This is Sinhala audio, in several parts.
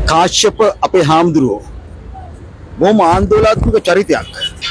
කාශ්‍යප අපේ හාමුදුරුවෝ බොහොම ආందోලනාත්මක චරිතයක්.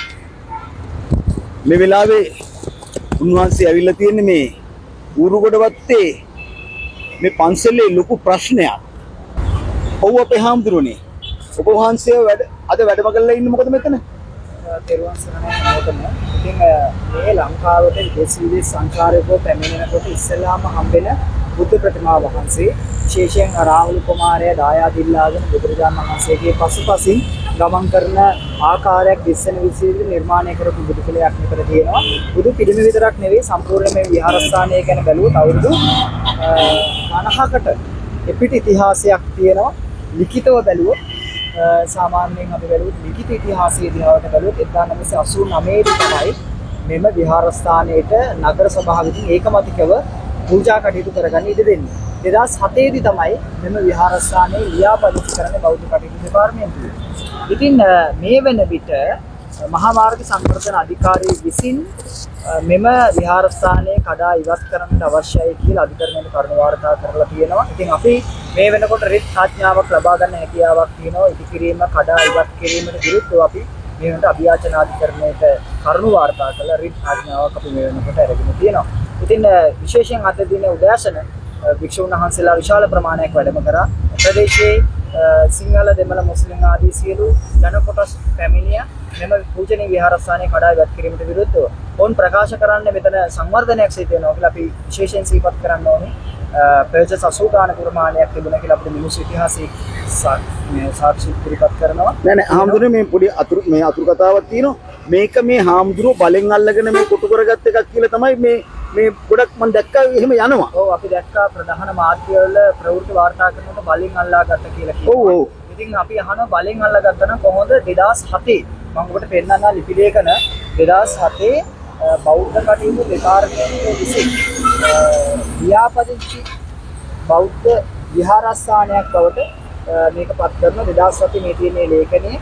මේ වෙලාවේ උන්වහන්සේ ඇවිල්ලා තියෙන්නේ මේ ඌරුගොඩවත්තේ මේ පන්සලේ ලොකු ප්‍රශ්නයක්. ඔව් අපේ හාමුදුරුවනේ. ඔබ වහන්සේ අද වැඩම කරලා ඉන්නේ මොකද මෙතන? තෙරුවන් සරණයි හැමෝටම. ඉතින් මේ ලංකාවට විදේශ සංචාරකයෝ පැමිණෙනකොට ඉස්සෙල්ලාම හම්බෙන බුද්ධ ප්‍රතිමා වහන්සේ විශේෂයෙන් රාහුල කුමාරයා දායාද ඉල්ලාගෙන බුදුරජාණන් වහන්සේගේ පසුපසින් ගමන් කරන ආකාරයක් දිස්සන විසිරි නිර්මාණය කරපු බුදු පිළිමයක් මෙතන තියෙනවා. බුදු පිළිම විතරක් නෙවෙයි සම්පූර්ණ මේ විහාරස්ථානය ගැන බැලුවොත් අවුරුදු 50කට එපිට ඉතිහාසයක් තියෙනවා. ලිඛිතව බැලුවොත් සාමාන්‍යයෙන් අපි බැලුවොත් ලිඛිත ඉතිහාසයේ දිහාට බැලුවොත් 1989 තමයි මෙම විහාරස්ථානයේට නගර සභාවකින් ඒකමතිකව පූජා කටයුතු කරගන්න ඉඩ දෙන්නේ. 2007 දී තමයි මෙම විහාරස්ථානයේ ලියාපදිංචි කරන බෞද්ධ කටයුතු දෙපාර්තමේන්තුව. ඉතින් මේ වෙන විට මහා මාර්ග සංවර්ධන අධිකාරිය විසින් මෙම විහාරස්ථානයේ කඩා ඉවත් කරන්නට අවශ්‍යයි කියලා අධිකරණයට කරුණු වාර්තා කරලා තියෙනවා. ඉතින් අපි මේ වෙනකොට රිට් ආඥාවක් ලබා ගන්න හැකියාවක් තියෙනවා. ඉටි කිරීම කඩා ඉවත් කිරීමට විරුද්ධව අපි මේ වෙනකොට අභියාචන අධිකරණයට කරුණු වාර්තා කරලා රිට් ආඥාවක් අපි මේ වෙනකොට අරගෙන තියෙනවා. ඉතින් විශේෂයෙන් අද දිනේ උදෑසන භික්ෂුන් වහන්සේලා විශාල ප්‍රමාණයක් වැඩම කරා. ප්‍රදේශයේ සිංහල දෙමළ මුස්ලිම් ආදී සියලු ජන කොටස් පැමිණිය මෙම පූජනීය විහාරස්ථානයේ කඩා ඉවත් කිරීමට විරුද්ධව ඔවුන් ප්‍රකාශ කරන්නේ මෙතන සංවර්ධනයක් සිදු වෙනවා කියලා අපි විශේෂයෙන් සිහිපත් කරන්න ඕනේ. පෙරජස් 80 ගාන ප්‍රමාණයක් තිබුණා කියලා අපිට මිනිස්සු ඉතිහාසයේ සාක්ෂි ඉදිරිපත් කරනවා. නෑ හාමුදුරුවෝ මේ පොඩි අතුරු කතාවක් තියෙනවා. මේක මේ හාමුදුරුවෝ බලෙන් අල්ලගෙන මේ කොටු කරගත්ත එකක් කියලා තමයි මේ ගොඩක් මම දැක්කා එහෙම යනවා. ඔව් අපි දැක්කා ප්‍රධාන මාධ්‍යවල ප්‍රවෘත්ති වාර්තා කරනකොට බලෙන් අල්ලාගත්ත කියලා කියනවා. ඔව් ඔව්. ඉතින් අපි අහනවා බලෙන් අල්ලාගත්තා නම් කොහොමද 2007 මම ඔබට පෙන්නන්නා ලිපි ලේඛන 2007 බෞද්ධ කටයුතු දෙපාර්තමේන්තුව විසින් ලියාපදිංචි බෞද්ධ විහාරස්ථානයක් බවට මේක පත් කරන 2007 මේ තියෙන ලේඛනයේ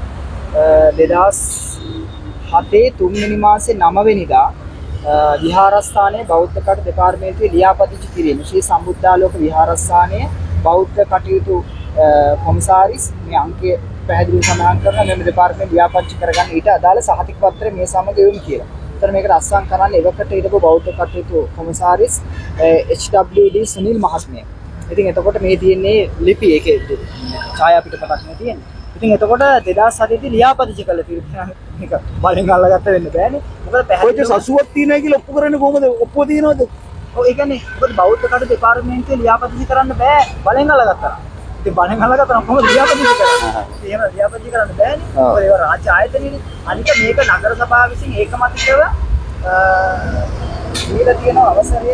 2007 3 මාසේ 9 වෙනිදා විහාරස්ථානයේ බෞද්ධ කටයුතු දෙපාර්තමේන්තුවේ ලියාපදිංචි කිරීම ශ්‍රී සම්බුද්ධාලෝක විහාරස්ථානයේ බෞද්ධ කටයුතු කොමසාරිස් මේ අංකය පැහැදිලිව සඳහන් කරන මෙම දෙපාර්තමේන්තුව ලියාපදිංචි කරගන්න ඊට අදාළ සහතික පත්‍රය මේ සමග යොමු කියලා. ඒතර මේකට අත්සන් කරන්න එවකට හිටපු බෞද්ධ කටයුතු කොමසාරිස් HWD සුනිල් මහත්මයා. ඉතින් එතකොට මේ තියෙන්නේ ලිපි ඒකේ ඡායා පිටපතක් නේ තියෙන්නේ. ඉතින් එතකොට 2007 දී ලියාපදිංචි කළ තිබුණා මේක බලෙන් අල්ලගත්ත වෙන්න බෑනේ. මොකද පැහැදිලිව 80ක් තියෙනවා කියලා ඔප්පු කරන්නේ කොහොමද? ඔප්පුව තියෙනවද? ඔව් ඒ කියන්නේ මොකද බෞද්ධ කටයුතු දෙපාර්තමේන්තුවේ ලියාපදිංචි කරන්න බෑ බලෙන් අල්ලගත්තා. ඉතින් බලෙන් අල්ලගත්තා නම් කොහොමද ලියාපදිංචි කරන්නේ? එහෙම ලියාපදිංචි කරන්න බෑනේ. මොකද ඒවා රාජ්‍ය ආයතනෙනේ. අනික මේක නගර සභාව විසින් ඒකමතිකව දීලා තියෙන අවසරය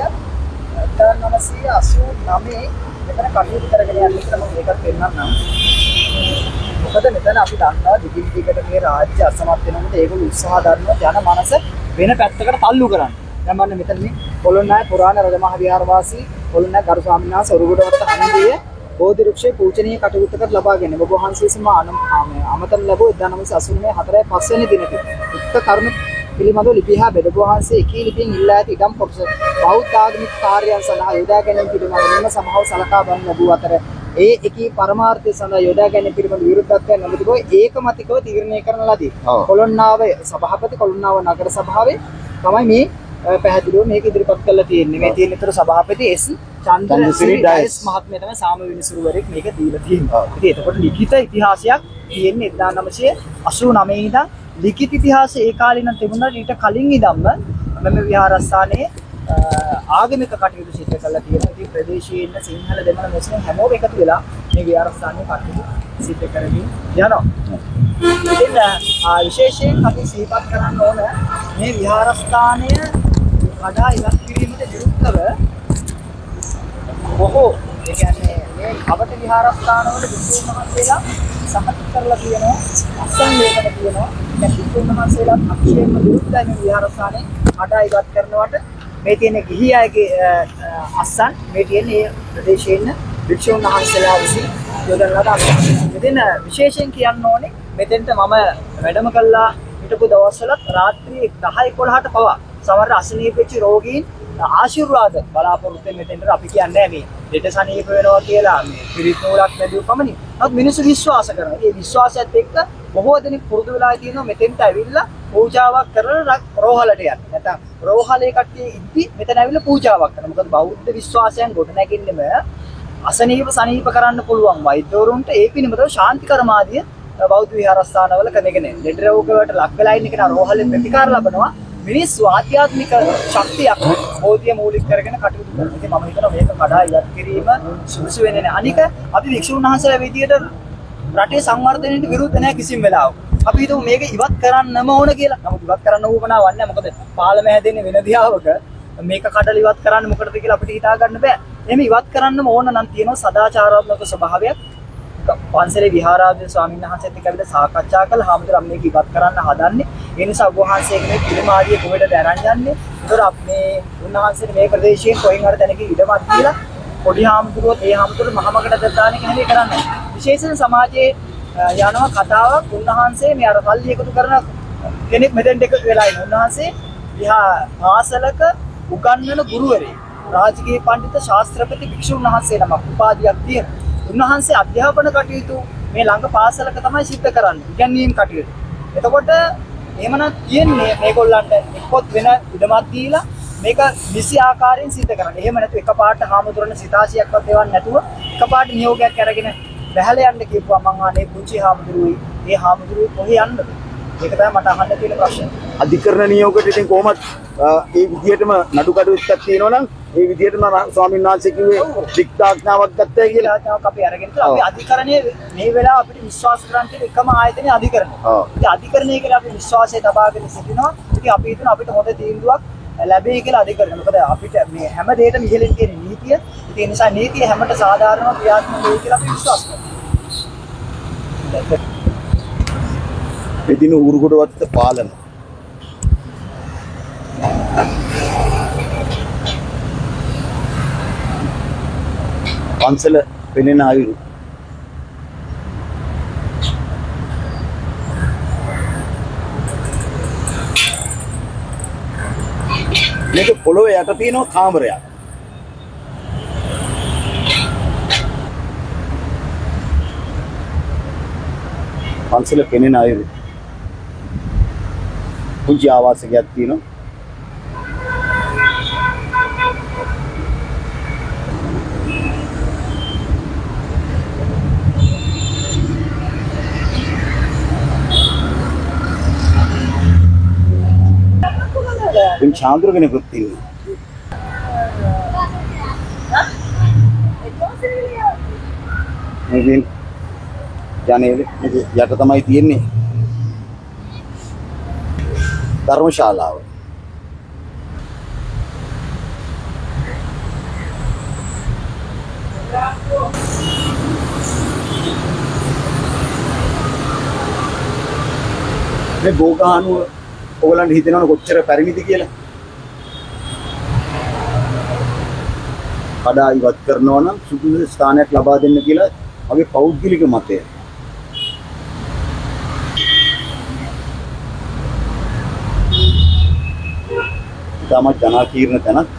1989 මෙතන කටයුතු කරගෙන යන්න කියලා මම මේකත් පෙන්නන්නම්. මොකද මෙතන අපි දන්නවා දිගින් දිගට මේ රාජ්‍ය අසමත් වෙනකොට ඒගොල්ලෝ උත්සාහ දරනවා ජන මනස වෙන පැත්තකට තල්ලු කරන්න. දැන් මම මෙතන මේ පොළොන්නෑ පුරාණ රජමහා විහාරවාසී පොළොන්නෑ ගරු ස්වාමීන් වහන්සේ ඔරුගොඩවත්ත හන්දියේ බෝධි වෘක්ෂයේ පූජනීය කටයුත්තකට ලබා ගැනීම ඔබ වහන්සේ විසින් අමතන ලැබුව 1989 4 වෙනි දිනක උක්ත කරුණ පිළිබඳව ලිපි හා බෙද වහන්සේ එකී ලිපියෙන් ඉල්ලා ඇති ඉඩම් කොටස බෞද්ධ ආගමික කාර්යයන් සඳහා යොදා ගැනීම පිළිබඳව මෙම සභාව සලකා බලන ලැබුව අතර ඒ එකී පරමාර්ථය සඳහා යොදා ගැනීම පිළිබඳ විරුද්ධත්වයන් නොමැතිව ඒකමතිකව තීරණය කරන ලදී. කොළොන්නාව සභාපති කොළොන්නාව නගර සභාවේ තමයි මේ පැහැදිලිව මේක ඉදිරිපත් කරලා තියෙන්නේ. මේ තියෙන විතර සභාපති එස් චන්ද්‍රසිරි ඩයස් මහත්මයා තමයි සාම විනිසුරුවරයෙක් මේක දීලා තියෙන්නේ. ඉතින් එතකොට ලිඛිත ඉතිහාසයක් තියෙන්නේ 1989 ඉඳන් ලිඛිත ඉතිහාසය ඒ කාලේ නම් තිබුණා ඊට කලින් ඉඳන්ම මෙම විහාරස්ථානයේ ආගමික කටයුතු සිදු කරලා තියෙනවා. ඉතින් ප්‍රදේශයේ ඉන්න සිංහල දෙමළ මුස්ලිම් හැමෝම එකතු වෙලා මේ විහාරස්ථානයේ කටයුතු සිදු කරමින් යනවා. ඉතින් විශේෂයෙන් අපි සිහිපත් කරන්න ඕන මේ විහාරස්ථානය කඩා ඉවත් කිරීමට විරුද්ධව බොහෝ ඒ කියන්නේ මේ කවට විහාරස්ථානවල විසුණු මහන්සියලා සහතික කරලා තියෙනවා අසං ලේඛන තියෙනවා දැන් විසුණු මහන්සියලා අක්ෂේම විරුද්ධයි මේ විහාරස්ථානේ කඩා ඉවත් කරනවට මේ තියෙන ගිහි අයගේ අසං මේ තියෙන්නේ ප්‍රදේශයේ ඉන්න විසුණු මහන්සියලා විසින් යොදන ලද අසං. මෙතන විශේෂයෙන් කියන්න ඕනේ මෙතෙන්ට මම වැඩම කළා හිටපු දවස්වලත් රාත්‍රී 10-11ට පවා සමහර අසනීප වෙච්ච රෝගීන් ආශිර්වාද බලාපොරොත්තු මෙතෙන්ට අපි කියන්නේ මේ දෙට සනීප වෙනවා කියලා මේ පිරිත් නූලක් ලැබුව පමණින්. නමුත් මිනිස්සු විශ්වාස කරනවා. ඒ විශ්වාසයත් එක්ක බොහෝ දෙනෙක් පුරුදු වෙලා තියෙනවා මෙතෙන්ට ඇවිල්ලා පූජාවක් කරලා රෝහලට යන්න. නැත්නම් රෝහලේ කට්ටිය ඉද්දි මෙතන ඇවිල්ලා පූජාවක් කරනවා. මොකද බෞද්ධ විශ්වාසයන් ගොඩ නැගෙන්නෙම සනීප කරන්න පුළුවන් වෛද්‍යවරුන්ට ඒ පිළිබඳව ශාන්ති කර්මාදිය බෞද්ධ විහාරස්ථානවල කරගෙන ලෙඩ රෝගවලට ලක් වෙලා ඉන්න කෙනා රෝහලෙන් ප්‍රතිකාර ලබනවා. මිනිස්සු ආධ්‍යාත්මික ශක්තියක් බෝධිය මූලික කරගෙන කටයුතු කරනවා. ඉතින් මම හිතනවා මේක කඩා ඉවත් කිරීම සුදුසු වෙන්නේ නැහැ. අනික අපි වික්ෂුන් වහන්සේලා විදියට රටේ සංවර්ධනයට විරුද්ධ නැහැ කිසිම වෙලාවක. අපි හිතමු මේක ඉවත් කරන්නම ඕන කියලා. නමුත් ඉවත් කරන්න උවමනාවක් නැහැ. මොකද පාලම හැදෙන්නේ වෙන දිහාවක. මේක කඩලා ඉවත් කරන්න මොකටද කියලා අපිට හිතා ගන්න බෑ. එහෙම ඉවත් කරන්නම ඕන නම් තියෙනවා සදාචාරාත්මක ස්වභාවයක්. පන්සලේ විහාරාධිපති ස්වාමීන් වහන්සේත් එක්ක අපිට සාකච්ඡා කළා. හාමුදුරුවෝ මේක ඉවත් කරන්න හදන්නේ. ඒ නිසා ඔබ වහන්සේ කෙනෙක් පිළිමාදිය කොහෙටද අරන් යන්නේ? ඒතර අපි මේ උන්වහන්සේට මේ ප්‍රදේශයෙන් කොයින් හරි තැනක ඉඩමක් දීලා පොඩි හාමුදුරුවෝ ඒ හාමුදුරුවෝ මහමකට දාන එක නෙවෙයි කරන්නේ. විශේෂයෙන් සමාජයේ යනවා කතාවක් උන්වහන්සේ මේ අර කල්ලි එකතු කරන කෙනෙක් මෙතෙන්ට එක වෙලා ඉන්න. උන්වහන්සේ පාසලක උගන්වන ගුරුවරයෙක්. රාජකීය පඬිත ශාස්ත්‍රපති භික්ෂුන් වහන්සේ නමක් උපාධියක් තියෙන. උන්වහන්සේ අධ්‍යාපන කටයුතු මේ ළඟ පාසලක තමයි සිද්ධ කරන්නේ. ඉගැන්වීම් කටයුතු. එතකොට එහෙමනම් කියන්නේ මේගොල්ලන්ට එක්කොත් වෙන ඉඩමක් දීලා මේක නිසි ආකාරයෙන් සිද්ධ කරන්න. එහෙම නැතු එකපාරට හාමුදුරන සිතාසියක්වත් දෙවන්න නැතුව එකපාරට නියෝගයක් අරගෙන බැහැලා යන්න කියපුවා මං අනේ පුංචි හාමුදුරුවෝයි. ඒ හාමුදුරුවෝ කොහේ යන්නද? ඒක තමයි මට අහන්න තියෙන ප්‍රශ්නේ. අධිකරණ නියෝගයට ඉතින් කොහොමද ඒ විදිහටම නඩු කඩුවක්ක් තියෙනවා නම් ඒ විදිහටම ස්වාමීන් වහන්සේ කිව්වේ දික්තාඥාවක් ගත්තයි කියලා. ආඥාවක් අපි අරගෙන ඉතින් අපි අධිකරණයේ මේ වෙලාව අපිට විශ්වාස කරන්න තියෙන එකම ආයතනය අධිකරණය. ඉතින් අධිකරණය කියලා අපි විශ්වාසය තබාගෙන සිටිනවා. ඉතින් අපි හිතන අපිට හොඳ තීන්දුවක් ලැබෙයි කියලා අධිකරණය. මොකද අපිට මේ හැම දෙයකම ඉහළින් තියෙන නීතිය. ඉතින් ඒ නිසා නීතිය හැමත සාධාරණව ක්‍රියාත්මක වෙයි කියලා අපි විශ්වාස කරනවා. එදින ඌරුගොඩවත්ත පාලන පන්සල පෙනෙන අයුරු මේක පොළොවේ යට තියෙන කාමරයක්. පන්සල පෙනෙන අයුරු පුංචි ආවාසයක් තියෙනවා. ඉතින් චාන්ද්‍ර කෙනෙකුත් ඉන්නවා. මේකෙන් ජනේල යට තමයි තියෙන්නේ ධර්මශාලාව. මේ බෝගහනුව ඔයගලන්ට හිතෙනවද කොච්චර පරිමිති කියලා? කඩා ඉවත් කරනවා නම් සුදුසු ස්ථානයක් ලබා දෙන්න කියලා මගේ පෞද්ගලික මතය. තමයි ජනාකීර්ණ තැනක්.